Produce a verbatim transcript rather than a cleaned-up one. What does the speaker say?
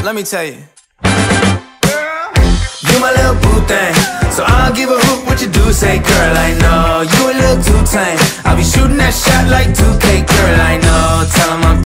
Let me tell you, you my little boo thing, so I don't give a hoot what you do say. Girl, I know you a little too tame. I'll be shooting that shot like two K. Girl, I know, tell 'em I'm